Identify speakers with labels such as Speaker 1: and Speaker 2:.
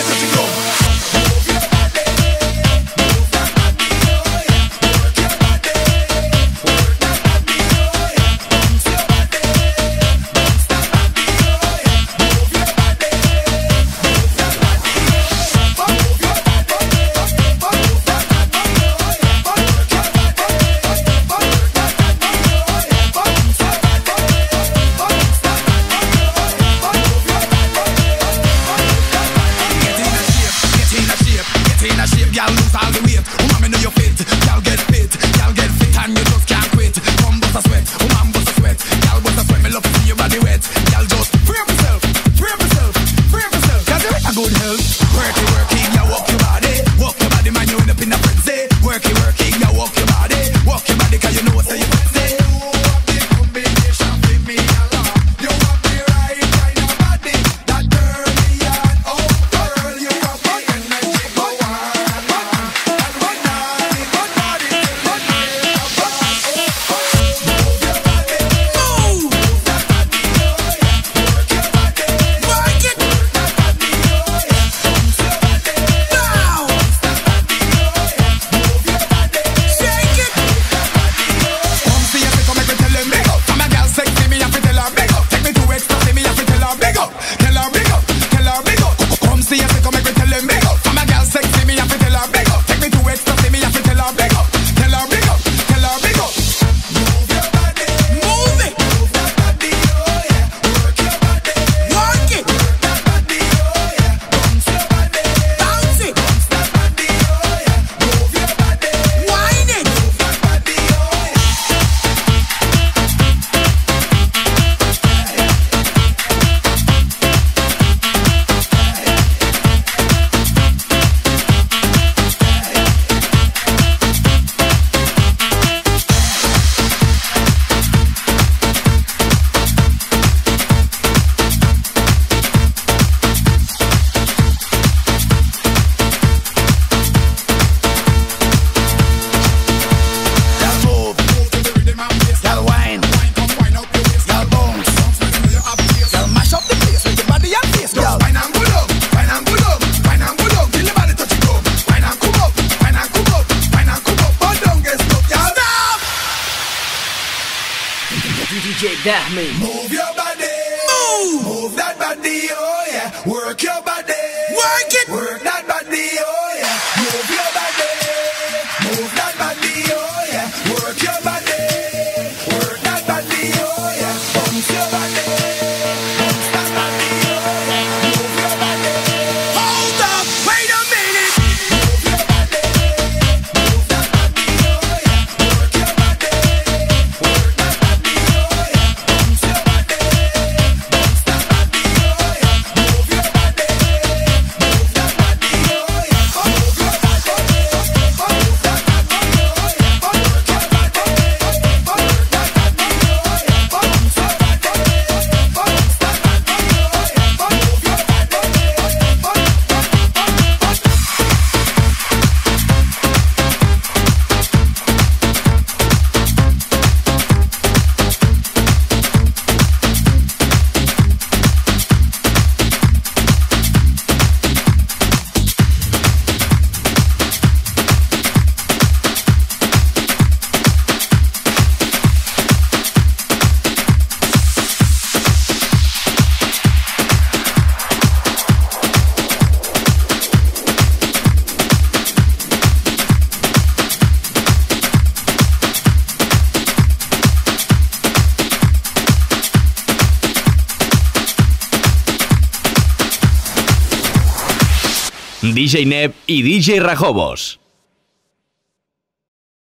Speaker 1: Everybody touch it, go.
Speaker 2: DJ Dahmi.
Speaker 1: Move your body. Move that body, oh yeah. Work your body.
Speaker 2: Work it.
Speaker 1: Work that body, oh yeah. Move your body. Move that body, oh yeah. Work your body. Work that body, oh yeah. Bounce your body. Bounce that body, oh yeah. Move your body.
Speaker 2: Hold up, wait a minute.
Speaker 1: Move your body. Move that body, oh yeah. Work your body. Work that body, oh yeah. Bounce your body. Bounce that body, oh yeah. Move your body. Move that body, oh yeah. Move your body. Move that body, oh yeah. Work your body. Work that body, oh yeah. Bounce your body. Bounce that body, oh yeah. Move your
Speaker 3: DJ Neb y DJ Rajobos.